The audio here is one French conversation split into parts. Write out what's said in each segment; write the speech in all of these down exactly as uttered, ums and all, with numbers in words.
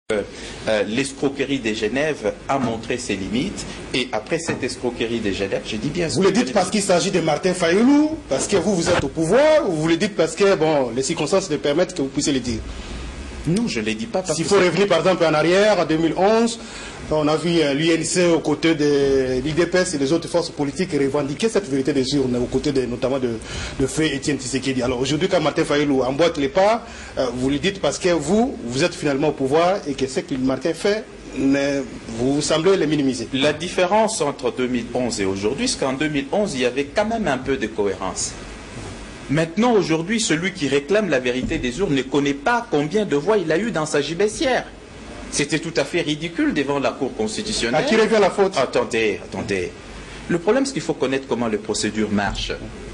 Euh, euh, l'escroquerie des Genève a montré ses limites, et après cette escroquerie des Genève, je dis bien... Vous le dites parce qu'il s'agit de Martin Fayulu, parce que vous, vous êtes au pouvoir, ou vous le dites parce que bon, les circonstances le permettent que vous puissiez le dire? Non, je ne le dis pas parce S'il que... faut revenir par exemple en arrière, en deux mille onze, on a vu euh, l'U N C aux côtés de l'I D P S et les autres forces politiques revendiquer cette vérité des urnes, aux côtés de, notamment de, de Feu Étienne Tshisekedi. Alors aujourd'hui, quand Martin Fayulu emboîte les pas, euh, vous le dites parce que vous, vous êtes finalement au pouvoir et que ce que Martin fait, ne, vous semblez le minimiser. La différence entre deux mille onze et aujourd'hui, c'est qu'en deux mille onze, il y avait quand même un peu de cohérence. Maintenant, aujourd'hui, celui qui réclame la vérité des urnes ne connaît pas combien de voix il a eu dans sa gibecière. C'était tout à fait ridicule devant la Cour constitutionnelle. À qui revient la faute? Attendez, attendez. Le problème, c'est qu'il faut connaître comment les procédures marchent.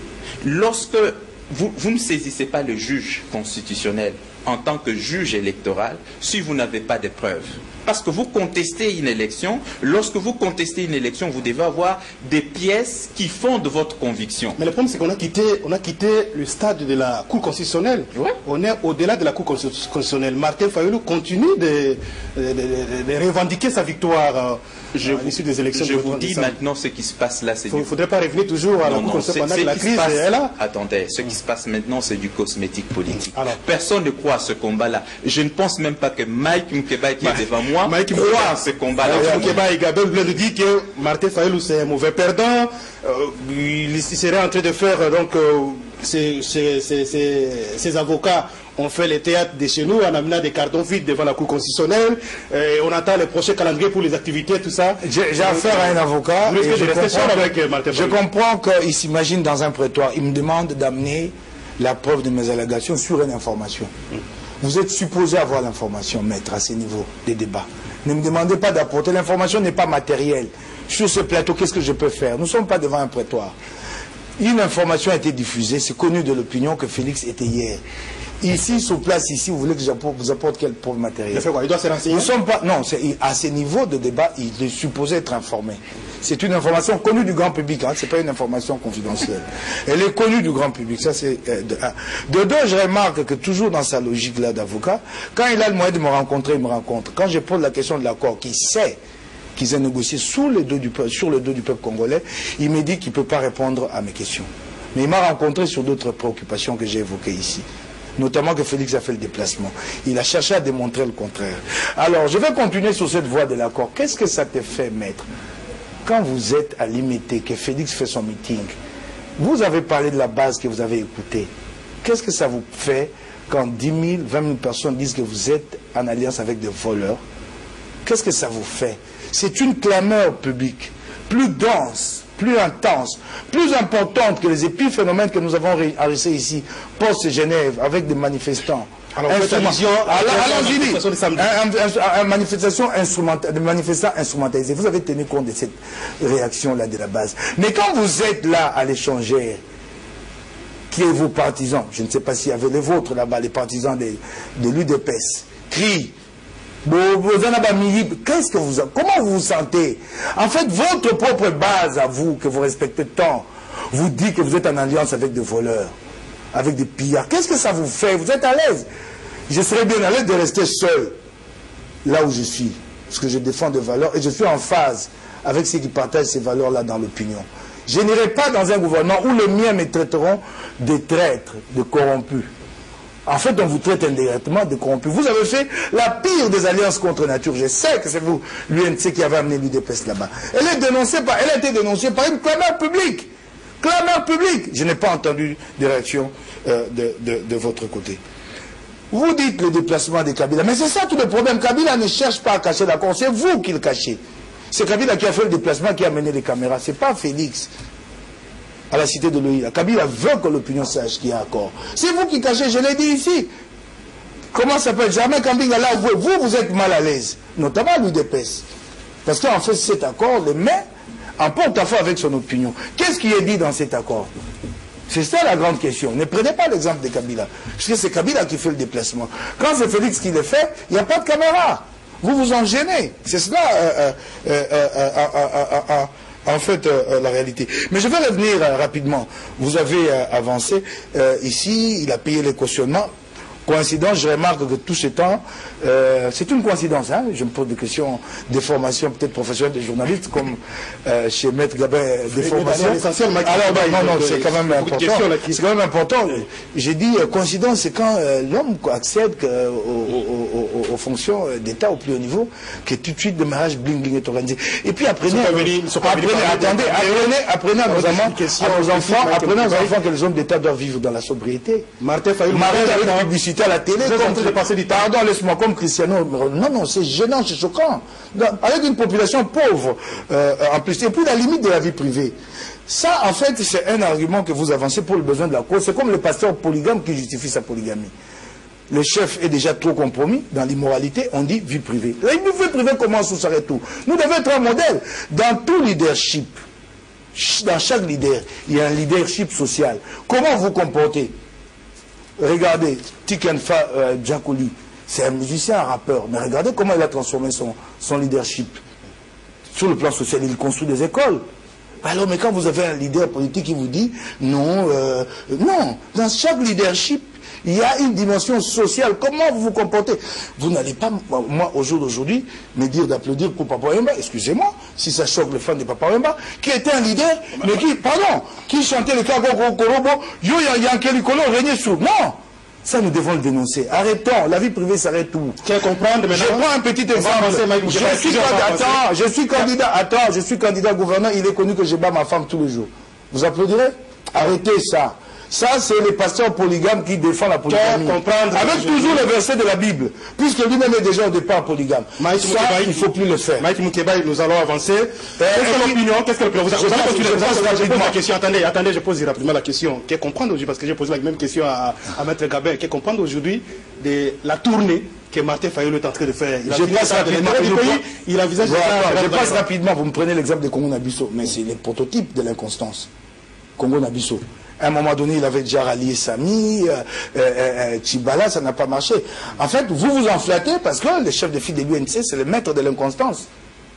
Lorsque vous, vous ne saisissez pas le juge constitutionnel en tant que juge électoral, si vous n'avez pas de preuves. Parce que vous contestez une élection, lorsque vous contestez une élection, vous devez avoir des pièces qui fondent votre conviction. Mais le problème, c'est qu'on a quitté, on a quitté le stade de la Cour constitutionnelle. Ouais. On est au-delà de la Cour constitutionnelle. Martin Fayulu continue de, de, de, de revendiquer sa victoire je à l'issue des élections. Je de vous dis maintenant ce qui se passe là. Il ne faudrait pas revenir toujours à la Cour constitutionnelle pendant que la crise est là. Attendez, ce qui se passe maintenant, c'est du cosmétique politique. Alors, personne ne croit à ce combat-là. Je ne pense même pas que Mike Mukeba qui est devant moi Mike croit à ce combat-là. Mukeba et Gabel vient de dire que Martin Fayulu c'est un mauvais perdant. Euh, il serait en train de faire donc euh, ses, ses, ses, ses, ses avocats ont fait les théâtres de chez nous en amenant des cartons vides devant la Cour constitutionnelle. Et on attend le prochain calendrier pour les activités, tout ça. J'ai affaire à un avocat. Et je, comprends avec Martin je comprends qu'il s'imagine dans un prétoire. Il me demande d'amener la preuve de mes allégations sur une information. Mm. Vous êtes supposé avoir l'information, maître, à ce niveau des débats. Ne me demandez pas d'apporter. L'information n'est pas matérielle. Sur ce plateau, qu'est-ce que je peux faire? Nous ne sommes pas devant un prétoire. Une information a été diffusée. C'est connu de l'opinion que Félix était hier. Ici, sur place, ici, vous voulez que j'apporte, vous apporte quelle preuve matérielle? Il fait quoi? Il doit se renseigner? Nous sommes pas, non, à ce niveau de débat, il est supposé être informé. C'est une information connue du grand public, hein, ce n'est pas une information confidentielle. Elle est connue du grand public, ça c'est euh, de un. De deux, je remarque que toujours dans sa logique là d'avocat, quand il a le moyen de me rencontrer, il me rencontre. Quand je pose la question de l'accord, qu'il sait qu'ils ont négocié sous le dos du peuple, sur le dos du peuple congolais, il me dit qu'il ne peut pas répondre à mes questions. Mais il m'a rencontré sur d'autres préoccupations que j'ai évoquées ici. Notamment que Félix a fait le déplacement. Il a cherché à démontrer le contraire. Alors, je vais continuer sur cette voie de l'accord. Qu'est-ce que ça te fait, maître? Quand vous êtes à Limité, que Félix fait son meeting, vous avez parlé de la base que vous avez écoutée. Qu'est-ce que ça vous fait quand dix mille, vingt mille personnes disent que vous êtes en alliance avec des voleurs? Qu'est-ce que ça vous fait? C'est une clameur publique, plus dense, plus intense, plus importante que les épiphénomènes que nous avons enregistrés ici, post-Genève, avec des manifestants. Alors, allons-y, une manifestation instrumentale, des manifestants instrumentalisés. Vous avez tenu compte de cette réaction-là de la base. Mais quand vous êtes là à l'échangeur, qui est vos partisans, je ne sais pas s'il y avait les vôtres là-bas, les partisans de, de l'U D P S, crient. Qu'est-ce que vous, comment vous vous sentez? En fait, votre propre base à vous, que vous respectez tant, vous dit que vous êtes en alliance avec des voleurs, avec des pillards. Qu'est-ce que ça vous fait? Vous êtes à l'aise? Je serais bien à l'aise de rester seul, là où je suis, parce que je défends des valeurs et je suis en phase avec ceux qui partagent ces valeurs-là dans l'opinion. Je n'irai pas dans un gouvernement où les miens me traiteront de traîtres, de corrompus. En fait, on vous traite indirectement de corrompus. Vous avez fait la pire des alliances contre nature. Je sais que c'est vous, l'U N C, qui avez amené l'U D P S là-bas. Elle est dénoncée par, elle a été dénoncée par une clameur publique. Clameur publique. Je n'ai pas entendu de réaction euh, de, de, de votre côté. Vous dites le déplacement de Kabila. Mais c'est ça tout le problème. Kabila ne cherche pas à cacher l'accord. C'est vous qui le cachez. C'est Kabila qui a fait le déplacement, qui a amené les caméras. Ce n'est pas Félix. À la cité de l'O I A. Kabila veut que l'opinion sache qu'il y a accord. C'est vous qui cachez, je l'ai dit ici. Comment ça s'appelle? Jamais Kambinga là, vous, vous, vous êtes mal à l'aise. Notamment l'U D P S. Parce qu'en fait, cet accord le met en porte-à-faux avec son opinion. Qu'est-ce qui est dit dans cet accord? C'est ça la grande question. Ne prenez pas l'exemple de Kabila. Parce que c'est Kabila qui fait le déplacement. Quand c'est Félix qui le fait, il n'y a pas de caméra. Vous vous en gênez. C'est cela. Euh, euh, euh, euh, euh, euh, euh, euh, En fait, euh, la réalité. Mais je vais revenir euh, rapidement. Vous avez euh, avancé. Euh, ici, il a payé les cautionnements. Coïncidence, je remarque que tout ce temps, euh, c'est une coïncidence, hein, je me pose des questions, des formations peut-être professionnelles des journalistes, comme euh, chez Maître Gabin, des formations. Alors, ben, non, non, c'est quand même important. C'est quand même important. J'ai dit euh, coïncidence, c'est quand euh, l'homme accède euh, aux, aux, aux, aux fonctions d'État au plus haut niveau, que tout de suite le mariage bling bling est organisé. Et puis apprenez, apprenez, attendez, apprenez, apprenez à nos amants, à nos enfants, apprenez à nos enfants que les hommes d'État doivent vivre dans la sobriété. Martin Fayulu, la publicité à la télé, comme de passer du pardon, laisse-moi comme Cristiano. Non, non, c'est gênant, c'est choquant. Avec une population pauvre, euh, en plus, et puis la limite de la vie privée. Ça, en fait, c'est un argument que vous avancez pour le besoin de la cause. C'est comme le pasteur polygame qui justifie sa polygamie. Le chef est déjà trop compromis dans l'immoralité, on dit vie privée. La vie privée commence où s'arrête tout. Nous devons être un modèle. Dans tout leadership, dans chaque leader, il y a un leadership social. Comment vous comportez? Regardez, Tikenfa euh, Djakoli, c'est un musicien, un rappeur, mais regardez comment il a transformé son, son leadership. Sur le plan social, il construit des écoles. Alors, mais quand vous avez un leader politique qui vous dit, non, euh, non, dans chaque leadership, il y a une dimension sociale. Comment vous vous comportez? Vous n'allez pas, moi, au jour d'aujourd'hui, me dire d'applaudir pour Papa Wemba, excusez-moi, si ça choque le fan de Papa Wemba, qui était un leader, mais qui, pardon, qui chantait le Kago Korobo, Yo Yankeli Kolo, régnait sur. Non! Ça, nous devons le dénoncer. Arrêtons, la vie privée s'arrête tout. Quel comprendre maintenant? Je prends un petit exemple. Je suis, candidat, attends, je suis candidat, attends, je suis candidat gouverneur, il est connu que je bats ma femme tous les jours. Vous applaudirez? Arrêtez ça. Ça, c'est les pasteurs polygames qui défendent la polygamie. Avec toujours le verset de la Bible. Puisque lui-même est déjà au départ polygame. Ça, il ne faut plus le faire. Maïk Moukeba, nous allons avancer. Qu'est-ce que l'opinion? Qu'est-ce que l'opinion? Vous allez continuer. Je pose la question. Attendez, attendez, je pose rapidement la question. Qu'est-ce comprendre aujourd'hui? Parce que j'ai posé la même question à, à Maître Gabin. Qu'est-ce comprendre aujourd'hui de la tournée que Martin Fayulu est en train de faire? Il je passe rapidement. Il envisage de faire. Je passe rapidement. Vous me prenez l'exemple de Congo Nabisso. Mais c'est le prototype de l'inconstance. Congo Nabisso. À un moment donné, il avait déjà rallié Sami, euh, euh, euh, Tchibala, ça n'a pas marché. En fait, vous vous en flattez parce que le chef de file de l'U N C, c'est le maître de l'inconstance.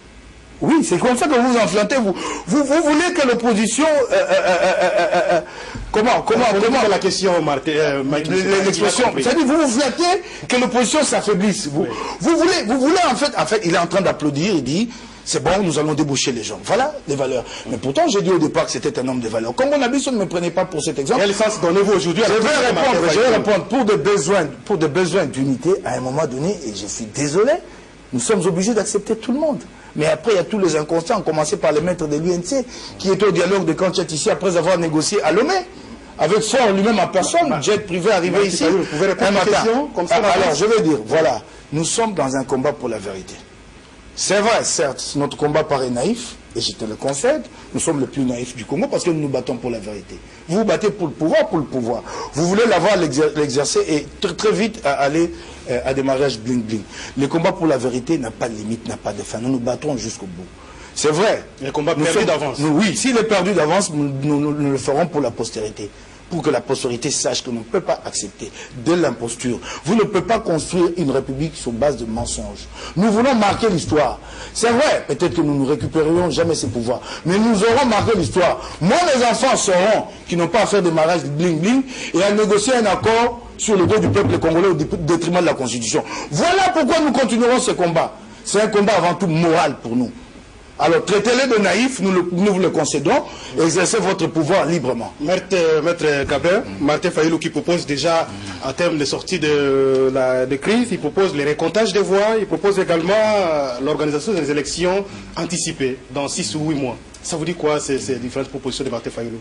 Oui, c'est comme ça que vous vous en flattez. Vous, vous, vous voulez que l'opposition... Euh, euh, euh, euh, euh, comment Comment Comment la question, Martin euh, l'expression. C'est-à-dire, vous vous flattez que l'opposition s'affaiblisse. Vous, oui. vous, voulez, vous voulez, en fait, en fait, il est en train d'applaudir, il dit... C'est bon, nous allons déboucher les gens. Voilà les valeurs. Mais pourtant, j'ai dit au départ que c'était un homme de valeurs. Comme on a vu, ne me prenez pas pour cet exemple. Quel sens donnez-vous aujourd'hui? Je vais répondre, je vais répondre pour des besoins, pour des besoins d'unité, à un moment donné, et je suis désolé, nous sommes obligés d'accepter tout le monde. Mais après, il y a tous les inconstants, à commencer par le maître de l'U N C, qui est au dialogue de Kanchat ici, après avoir négocié à Lomé, avec Fort lui-même en personne, bah, jet privé arrivé ici, vous pouvez répondre à la question comme ça. Alors, je vais dire, voilà, nous sommes dans un combat pour la vérité. C'est vrai, certes, notre combat paraît naïf, et je te le concède, nous sommes les plus naïfs du Congo parce que nous nous battons pour la vérité. Vous vous battez pour le pouvoir, pour le pouvoir. Vous voulez l'avoir, l'exercer et très, très vite à aller euh, à des mariages bling bling. Le combat pour la vérité n'a pas de limite, n'a pas de fin. Nous nous battrons jusqu'au bout. C'est vrai. Le combat perdu d'avance. Oui, s'il est perdu d'avance, nous, nous, nous, nous le ferons pour la postérité. Pour que la postérité sache que nous ne peut pas accepter de l'imposture. Vous ne pouvez pas construire une république sur base de mensonges. Nous voulons marquer l'histoire. C'est vrai, peut-être que nous ne récupérerons jamais ces pouvoirs, mais nous aurons marqué l'histoire. Moi, les enfants sauront qu'ils n'ont pas à faire des mariages bling bling et à négocier un accord sur le dos du peuple congolais au détriment de la Constitution. Voilà pourquoi nous continuerons ce combat. C'est un combat avant tout moral pour nous. Alors, traitez-les de naïfs, nous, le, nous vous le concédons, exercez votre pouvoir librement. Maître, Maître Gabin, mm. Martin Fayulu qui propose déjà, en termes de sortie de la de crise, il propose le récomptage des voix, il propose également euh, l'organisation des élections anticipées dans six ou huit mois. Ça vous dit quoi, ces, ces différentes propositions de Martin Fayulu?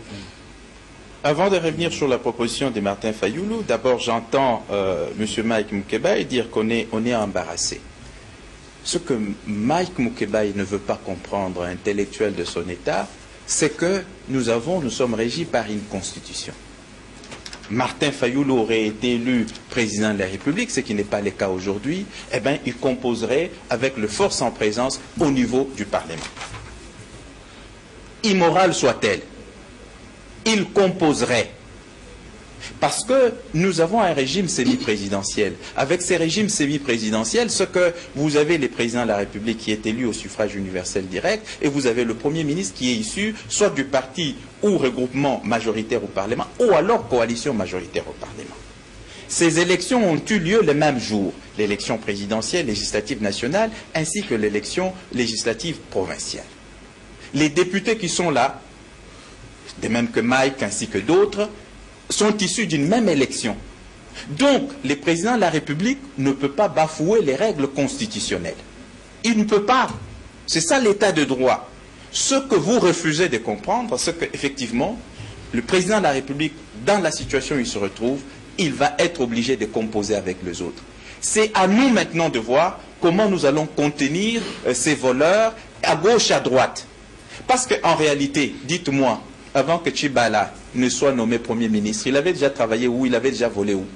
Avant de revenir sur la proposition de Martin Fayulu, d'abord j'entends euh, M. Maïk Moukeba dire qu'on est, on est embarrassé. Ce que Maïk Moukeba ne veut pas comprendre, intellectuel de son État, c'est que nous avons, nous sommes régis par une constitution. Martin Fayulu aurait été élu président de la République, ce qui n'est pas le cas aujourd'hui, eh bien, il composerait avec le force en présence au niveau du Parlement. Immorale soit-elle, il composerait. Parce que nous avons un régime semi-présidentiel. Avec ces régimes semi-présidentiels, ce que vous avez les présidents de la République qui est élu au suffrage universel direct, et vous avez le Premier ministre qui est issu soit du parti ou regroupement majoritaire au Parlement, ou alors coalition majoritaire au Parlement. Ces élections ont eu lieu le même jour, l'élection présidentielle, législative nationale, ainsi que l'élection législative provinciale. Les députés qui sont là, de même que Mike ainsi que d'autres, sont issus d'une même élection. Donc, le président de la République ne peut pas bafouer les règles constitutionnelles. Il ne peut pas. C'est ça l'état de droit. Ce que vous refusez de comprendre, c'est qu'effectivement, le président de la République, dans la situation où il se retrouve, il va être obligé de composer avec les autres. C'est à nous maintenant de voir comment nous allons contenir euh, ces voleurs à gauche et à droite. Parce qu'en réalité, dites-moi, avant que Tchibala ne soit nommé Premier ministre, il avait déjà travaillé où? Il avait déjà volé où?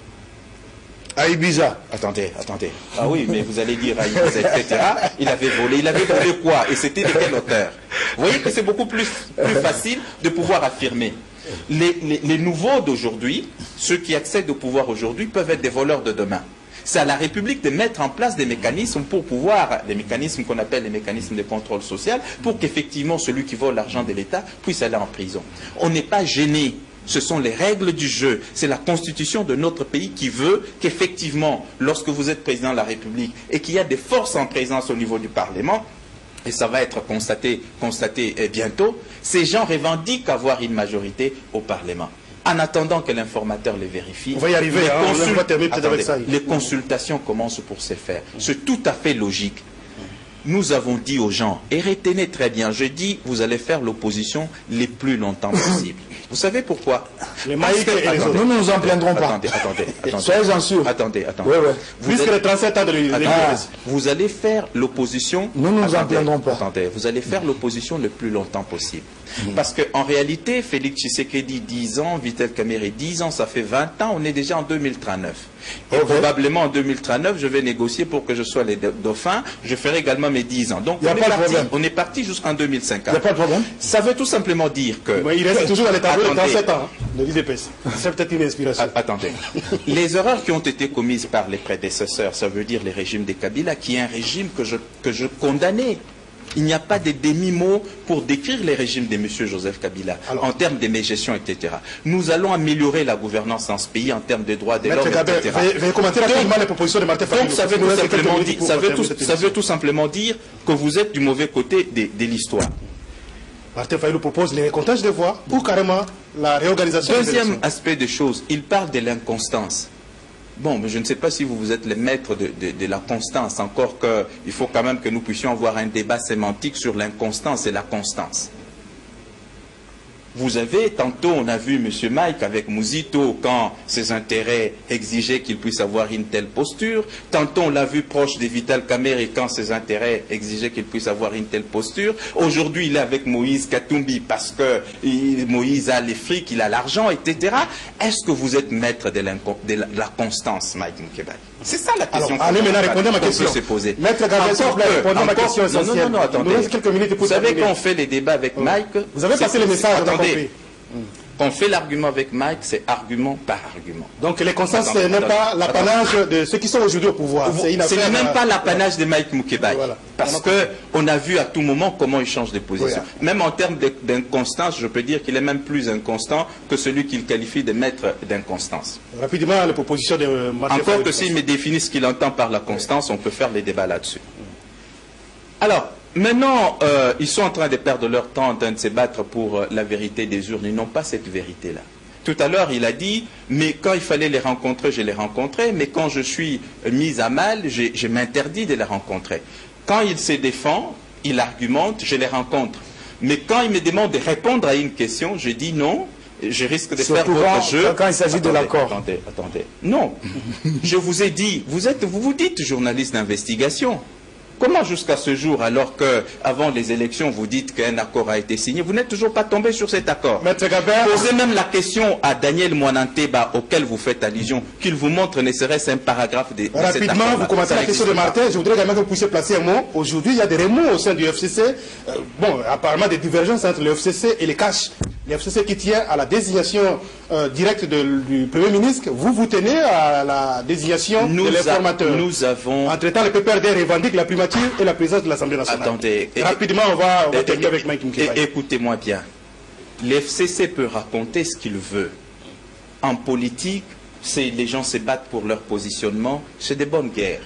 À Ibiza. Attendez, attendez. Ah oui, mais vous allez dire à Ibiza, et cetera. Il avait volé. Il avait volé quoi? Et c'était de quelle hauteur? Vous voyez que c'est beaucoup plus, plus facile de pouvoir affirmer. Les, les, les nouveaux d'aujourd'hui, ceux qui accèdent au pouvoir aujourd'hui, peuvent être des voleurs de demain. C'est à la République de mettre en place des mécanismes pour pouvoir, des mécanismes qu'on appelle les mécanismes de contrôle social, pour qu'effectivement celui qui vole l'argent de l'État puisse aller en prison. On n'est pas gêné. Ce sont les règles du jeu. C'est la constitution de notre pays qui veut qu'effectivement, lorsque vous êtes président de la République et qu'il y a des forces en présence au niveau du Parlement, et ça va être constaté, constaté bientôt, ces gens revendiquent avoir une majorité au Parlement. En attendant que l'informateur les vérifie, on va y arriver, les, hein, consul... on va terminer peut-être avec ça. les consultations commencent pour se faire. C'est tout à fait logique. Nous avons dit aux gens, et retenez très bien, je dis, vous allez faire l'opposition le plus longtemps possible. Vous savez pourquoi? Les maïs et les autres. Nous ne nous en plaindrons pas. Attendez, attendez, attendez. Soyez-en sûrs. Attendez, attendez. Ouais, ouais. Vous Plus allez... que les trente-sept ans de l'Église. Vous allez faire l'opposition... Nous ne nous en plaindrons pas. Attendez, vous allez faire l'opposition le plus longtemps possible. Mmh. Parce qu'en réalité, Félix Tshisekedi, dix ans, Vital Kamerhe, dix ans, ça fait vingt ans, on est déjà en deux mille trente-neuf. Et okay. probablement en deux mille trente-neuf, je vais négocier pour que je sois les dauphins, je ferai également mes dix ans. Donc on est, parti, on est parti jusqu'en deux mille cinquante. Il n'y a pas de problème. Ça veut tout simplement dire que... Mais il reste toujours dans les tableaux de trente-sept ans, de l'I D P S. C'est peut-être une inspiration. Attendez. Les erreurs qui ont été commises par les prédécesseurs, ça veut dire les régimes des Kabila, qui est un régime que je, que je condamnais. Il n'y a pas de demi-mots pour décrire les régimes de M. Joseph Kabila, alors, en termes de mégestion, et cetera. Nous allons améliorer la gouvernance dans ce pays en termes de droits de l'homme, et cetera. Veuillez commenter rapidement les propositions de Martin Fayulu. Donc ça veut, tout simplement, dire, ça, veut tout, ça veut tout simplement dire que vous êtes du mauvais côté de, de l'histoire. Martin Fayulu propose les comptages de voix ou carrément la réorganisation. Deuxième aspect des choses, il parle de l'inconstance. Bon, mais je ne sais pas si vous, vous êtes les maîtres de, de, de la constance, encore qu'il faut quand même que nous puissions avoir un débat sémantique sur l'inconstance et la constance. Vous avez, tantôt on a vu M. Mike avec Mouzito quand ses intérêts exigeaient qu'il puisse avoir une telle posture. Tantôt on l'a vu proche de Vital Kamerhe quand ses intérêts exigeaient qu'il puisse avoir une telle posture. Aujourd'hui il est avec Moïse Katumbi parce que il, Moïse a les frics, il a l'argent, et cetera. Est-ce que vous êtes maître de, de la, la constance, Mike Moukébaye? C'est ça la question. Alors, allez maintenant répondre à ma question. Maître Gabesson, répondre à ma question essentielle. Non, non, non, attendez. Nous reste quelques minutes pour vous savez quand on fait les débats avec oui. Mike... Vous avez passé le message, on a compris. Quand on fait l'argument avec Mike, c'est argument par argument. Donc les consensus, ce n'est pas l'apanage de ceux qui sont aujourd'hui au pouvoir. Ce n'est même pas l'apanage de Mike Moukébaye. Voilà. Parce qu'on a vu à tout moment comment il change de position. Oui. Même en termes d'inconstance, je peux dire qu'il est même plus inconstant que celui qu'il qualifie de maître d'inconstance. Rapidement, les propositions de Martin Encore Fayulu que s'il me définit ce qu'il entend par la constance, on peut faire les débats là-dessus. Alors, maintenant, euh, ils sont en train de perdre leur temps en train de se battre pour euh, la vérité des urnes. Ils n'ont pas cette vérité-là. Tout à l'heure, il a dit, mais quand il fallait les rencontrer, je les rencontrais, mais quand je suis euh, mise à mal, je, je m'interdis de les rencontrer. Quand il se défend, il argumente, je les rencontre. Mais quand il me demande de répondre à une question, je dis non, je risque de Surtout faire votre jeu. Quand il s'agit de l'accord. Attendez, attendez. Non, je vous ai dit, vous êtes, vous vous dites journaliste d'investigation. Comment jusqu'à ce jour, alors qu'avant les élections, vous dites qu'un accord a été signé, vous n'êtes toujours pas tombé sur cet accord? Maître Gabert, posez même la question à Daniel Mwananteba, auquel vous faites allusion, qu'il vous montre ne serait-ce un paragraphe de, de rapidement, cet accord. Vous commentez la question de Martin. Je voudrais également que vous puissiez placer un mot. Aujourd'hui, il y a des remous au sein du F C C. Euh, bon, apparemment des divergences entre le F C C et les caches. Le F C C qui tient à la désignation euh, directe de, du Premier ministre. Vous, vous tenez à la désignation nous de l'informateur. Nous avons... Entre-temps, le P P R D revendique la primature et la présidence de l'Assemblée nationale. Attendez. Rapidement, on va, on va terminer avec Mike Moukébaye. Écoutez-moi bien. Le F C C peut raconter ce qu'il veut. En politique, les gens se battent pour leur positionnement, c'est des bonnes guerres.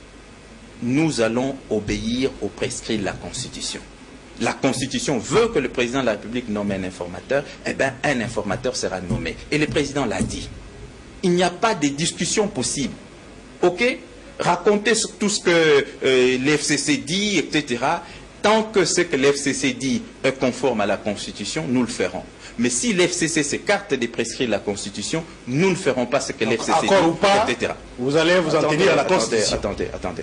Nous allons obéir aux prescrits de la Constitution. La Constitution veut que le président de la République nomme un informateur, eh bien un informateur sera nommé. Et le président l'a dit. Il n'y a pas de discussion possible. Ok? Racontez tout ce que euh, l'F C C dit, et cetera. Tant que ce que l'F C C dit est conforme à la Constitution, nous le ferons. Mais si l'F C C s'écarte des prescrits de la Constitution, nous ne ferons pas ce que l'F C C dit, ou pas, et cetera. Vous allez vous en tenir à la Constitution. Attendez, attendez.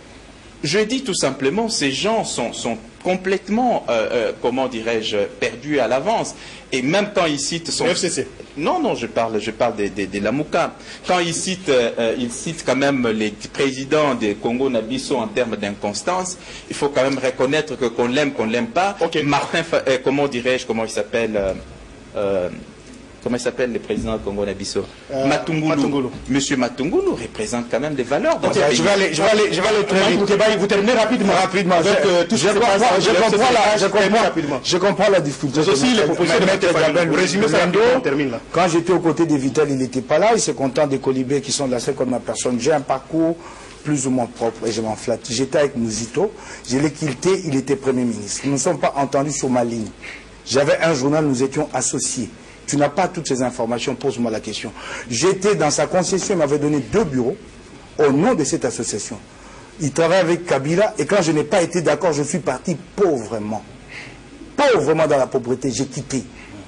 Je dis tout simplement, ces gens sont, sont complètement, euh, euh, comment dirais-je, perdus à l'avance. Et même quand ils citent son... F C C. Non, non, je parle, je parle de, de, de la Mouka. Quand ils citent, euh, ils citent quand même les présidents de Congo-Nabisso en termes d'inconstance, il faut quand même reconnaître que qu'on l'aime, qu'on l'aime pas. Okay. Martin, euh, comment dirais-je, comment il s'appelle euh, euh, Comment il s'appelle le président de Congo-Nabisso euh, Matungulu. Matungulu. Monsieur Matungulu représente quand même des valeurs dans Okay, ce pays. je vais aller, je vais aller, je vais aller très vite. Vous terminez rapidement. Rapidement. Avec, je, euh, tout je, ce qui se comprends, passe, je, le comprends la, je, comprends, rapidement. je comprends la difficulté. C'est aussi les propositions de Maître Fadilou. Vous résumez ça rapidement, on termine là. Quand j'étais aux côtés de Vital, il n'était pas là. Il s'est content des colibés qui sont là, c'est comme ma personne. J'ai un parcours plus ou moins propre et je m'en flatte. J'étais avec Mouzito, je l'ai quitté, il était Premier ministre. Nous ne sommes pas entendus sur ma ligne. J'avais un journal, nous étions associés. Tu n'as pas toutes ces informations, pose-moi la question. J'étais dans sa concession, il m'avait donné deux bureaux au nom de cette association. Il travaille avec Kabila et quand je n'ai pas été d'accord, je suis parti pauvrement. Pauvrement dans la pauvreté, j'ai quitté.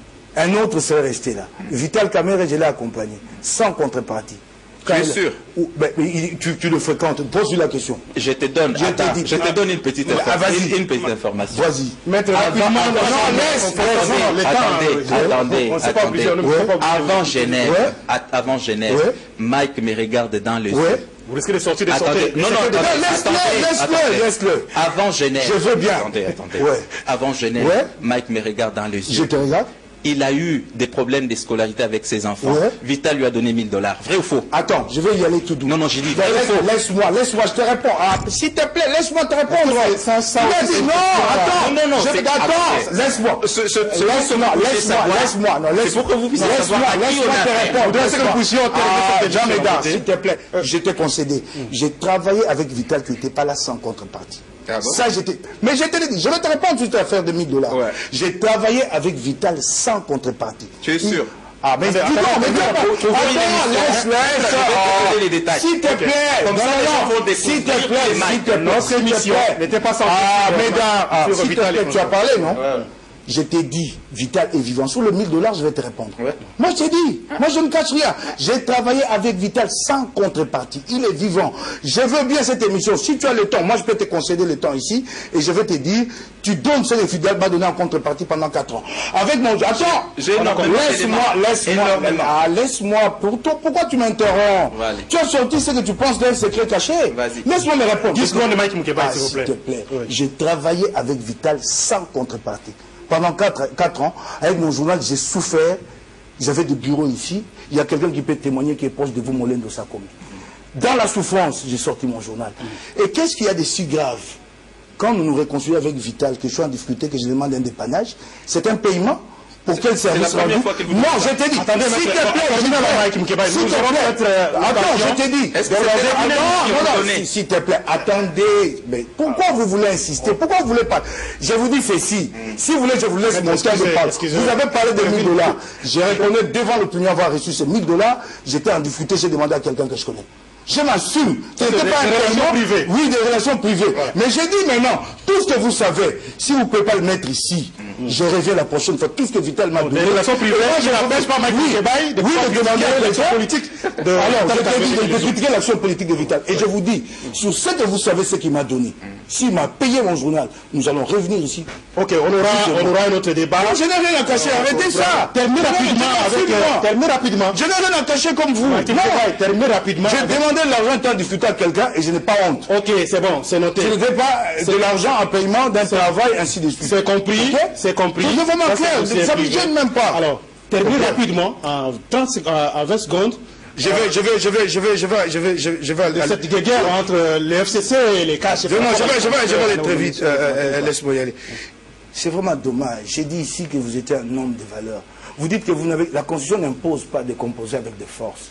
Un autre serait resté là. Vital Kamerhe, je l'ai accompagné, sans contrepartie. Tu es sûr? Ou, ben, il, tu, tu le fréquentes, pose-lui la question. Je te donne, Je attends, te dis, je te donne une petite, ah, information, une, une petite information. Vas-y. Maître, Avant, rapidement, avant, non, laisse, laisse, attendez, laisse, attendez, on ne s'est pas attendez, obligé, on ne s'est pas obligé. Avant Genève, Ouais. à- avant Genève, Ouais. Mike me regarde dans les Ouais. yeux. Vous risquez de sortir des Attendez, sorties. non, non, attendez, laisse-le, attendez, laisse-le, attendez. laisse-le. Avant Genève. Je veux bien. Attendez, attendez. Ouais. Avant Genève, Ouais. Mike me regarde dans les Je yeux. te regarde. Il a eu des problèmes de scolarité avec ses enfants. Ouais. Vital lui a donné mille dollars. Vrai ou faux? Attends, je vais y aller tout doux. Non, non, j'ai dit, Ben, il laisse- faut. Laisse-moi, laisse-moi, je te réponds. Ah, s'il te plaît, laisse-moi te répondre. Ça, ça Il a aussi, dit, c'est non, une question. attends, Non, non, non, je- c'est- attends, attendez. laisse-moi. Ce- ce- ce- Laisse-moi, ce que vous puissiez laisse-moi, savoir, laisse-moi, non, c'est laisse- pour que vous puissiez laisse-moi, savoir à qui laisse-moi on a te affaire. répondre. Vous devez que vous puissiez terminer Ah, cette Jean discussion, Médard, écoutez. s'il te plaît, je t'ai concédé. J'ai travaillé avec Vital qui n'était pas là sans contrepartie. Ah bon? Ça, j'étais. Mais je te l'ai dit, je vais te répondre sur cette affaire de mille dollars. Ouais. J'ai travaillé avec Vital sans contrepartie. Tu es sûr? Ah, mais dis donc, attends, mais dis donc, faut- faut voir une attends, émission, laisse, hein. laisse, Je vais te ah, donner les détails. s'il te Ok. plaît, Comme non, ça, les non, gens vont s'il te découvrir plaît, les s'il marques. te plaît, Notre s'il te émission plaît. n'était pas sans Ah, sur- mesdames, ah, sur s'il te Vital plaît, et tu as parlé, non? Ouais. Je t'ai dit, Vital est vivant. Sur le mille dollars, je vais te répondre. Ouais. Moi, je t'ai dit, moi, je ne cache rien. J'ai travaillé avec Vital sans contrepartie. Il est vivant. Je veux bien cette émission. Si tu as le temps, moi, je peux te concéder le temps ici et je vais te dire, tu donnes ce que Fidel m'a donné en contrepartie pendant quatre ans. Avec mon... Attends, J'ai énormément laisse-moi, d'éléments. laisse-moi, Énormément. ah, laisse-moi. Pour toi, pourquoi tu m'interromps? Voilà. Tu as sorti ce que tu penses d'un secret caché. Vas-y. Laisse-moi me répondre. dix secondes de Mike Moukeba, Ah, s'il vous s'il plaît. te plaît. Oui. J'ai travaillé avec Vital sans contrepartie. Pendant quatre ans, avec mon journal, j'ai souffert. J'avais des bureaux ici. Il y a quelqu'un qui peut témoigner qui est proche de vous, Molène de Sakomi. Dans la souffrance, j'ai sorti mon journal. Et qu'est-ce qu'il y a de si grave? Quand nous nous réconcilions avec Vital, que je suis en difficulté, que je demande un dépannage, c'est un paiement. Pour quel service la première rendu? fois qu'il vous Non, dit je t'ai dit. Attendez, S'il te maître, plaît, on- on s'il te termine plaît. avec Mike Moukeba. S'il Nous te allons plaît. peut-être, euh, Attends, attention. je t'ai dit. Est-ce que Dans c'était la- la première Attends, fois qu'il non, vous non, donnait? si- s'il te plaît, attendez. Mais pourquoi vous voulez insister? Pourquoi vous voulez pas? Je vous dis ceci. Si vous voulez, je vous laisse mon temps de excusez, parler. excusez. Vous avez parlé de mille dollars. J'ai reconnu devant l'opinion avoir reçu ces mille dollars. J'étais en difficulté, j'ai demandé à quelqu'un que je connais. Je m'assume. Ce n'était des pas un relations paiement. privées. Oui, des relations privées. Mais j'ai dit maintenant, tout ce que vous savez, si vous ne pouvez pas le mettre ici, je reviens la prochaine fois. Tout ce que Vital m'a donné. Des relations privées, Et moi, je n'empêche pas Mike oui, Moukeba de oui, de demander à l'action quelqu'un- politique de Alors, je Vital t'ai dit Kamerhe. de critiquer l'action politique de Vital. Et je vous dis, sur ce que vous savez, ce qu'il m'a donné, s'il m'a payé mon journal, nous allons revenir ici. Ok, on aura, on aura un autre débat. Je n'ai rien à cacher, arrêtez ça. Terminez rapidement avec. euh, Terminez rapidement. Je n'ai rien à cacher comme vous. Mike Non. Moukeba, terminez rapidement. J'ai avec- demandé de l'argent en discutant à quelqu'un et je n'ai pas honte. Ok, c'est bon, c'est noté. Ce n'était pas de l'argent en paiement d'un travail, ainsi de suite. C'est compris, Ok? c'est compris. Tout est vraiment Ça, c'est clair, aussi ça ne me privé. gêne même pas. Alors, terminez Ok. rapidement, en trente sec- en vingt secondes, Je vais, je vais, je vais, je vais, je vais, je vais, je vais, je vais aller. cette guerre entre les F C C et les K H F. Non, non, je vais, je vais, je vais aller très vite. Euh, euh, euh, Laisse-moi y aller. C'est vraiment dommage. J'ai dit ici que vous étiez un homme de valeur. Vous dites que vous n'avez, la Constitution n'impose pas de composer avec des forces.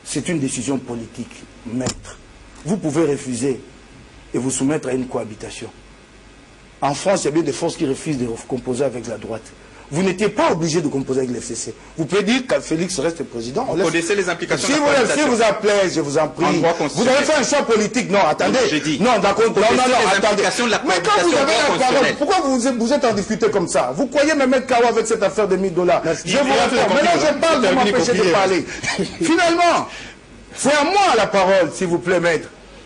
c'est une décision politique, maître. Vous pouvez refuser et vous soumettre à une cohabitation. En France, il y a bien des forces qui refusent de composer avec la droite. Vous n'étiez pas obligé de composer avec l'F C C. Vous pouvez dire que Félix reste président. Vous laisse... connaissez les implications si de la vous, cohabitation. Si vous appelez, je vous en prie. Vous avez fait un choix politique. Non, attendez. J'ai dit. Non, d'accord. Non, non, non, les attendez. de la Mais quand vous avez la parole, pourquoi vous, vous êtes en difficulté comme ça? Vous croyez me mettre K O avec cette affaire de mille dollars? Je vous réponds. Maintenant, je parle, vous m'empêchez de parler. Finalement, c'est à moi la parole, s'il vous plaît, maître.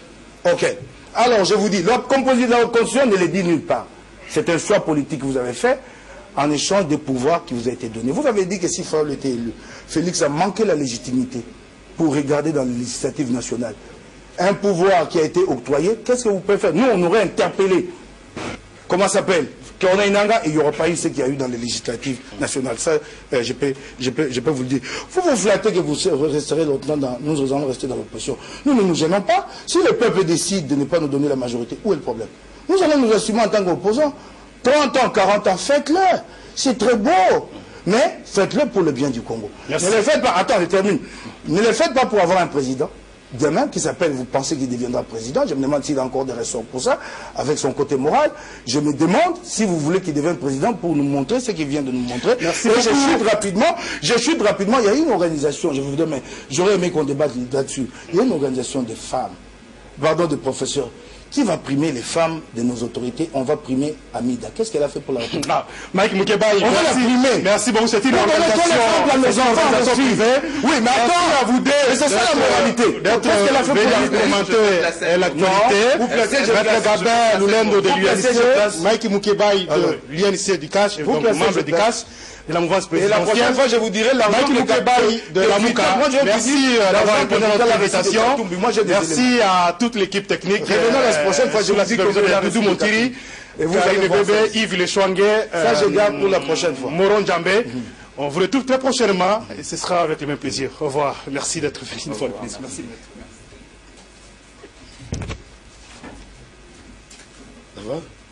Ok. Alors, je vous dis, la composition de la Constitution ne le dit nulle part. C'est un choix politique que vous avez fait en échange des pouvoirs qui vous a été donnés. Vous avez dit que si Faure était élu, Félix a manqué la légitimité pour regarder dans les législatives nationales. Un pouvoir qui a été octroyé, qu'est-ce que vous pouvez faire? Nous, on aurait interpellé. Comment ça s'appelle? Qu'on a une anga et il n'y aura pas eu ce qu'il y a eu dans les législatives nationales. Ça, euh, je, peux, je, peux, je peux vous le dire. Vous vous flattez que vous resterez longtemps dans... Nous allons rester dans l'opposition. Nous ne nous gênons pas. Si le peuple décide de ne pas nous donner la majorité, où est le problème? Nous allons nous assumer en tant qu'opposants. trente ans, quarante ans, faites-le. C'est très beau. Mais faites-le pour le bien du Congo. Merci. Ne le faites pas, attends, je termine. Ne le faites pas pour avoir un président demain qui s'appelle, vous pensez qu'il deviendra président. Je me demande s'il a encore des ressorts pour ça, avec son côté moral. Je me demande si vous voulez qu'il devienne président pour nous montrer ce qu'il vient de nous montrer. Merci. Et je chute rapidement, je chute rapidement. Il y a une organisation, je vous dis, mais j'aurais aimé qu'on débatte là-dessus. Il y a une organisation de femmes, pardon, de professeurs, qui va primer les femmes de nos autorités? On va primer Amida. Qu'est-ce qu'elle a fait pour la République? Ah, Mike Moukéba, on va la primer. Merci beaucoup. C'est une on organisation privée. Oui, mais attends, à vous deux. c'est ça la moralité. Qu'est-ce qu'elle a fait pour la République? L'actualité. Vous placez, je vais Gabin Loulendo de l'U N C. Mike Moukéba de l'U N C du C A C, donc membre du C A C. De la mouvance présidentielle. Et la prochaine fois, je vous dirai l'argent de la Mouka. Merci d'avoir répondu à notre invitation. Merci à toute l'équipe technique. Revenons la prochaine fois, je vous dis que vous avez Doudou Montiri, Karine Bébé, Yves Lechouangue. Ça, je garde pour la prochaine fois. Moron Djambé. On vous retrouve très prochainement et ce sera avec le même plaisir. Au revoir. Merci d'être venu une fois de plus. Merci. Ça va?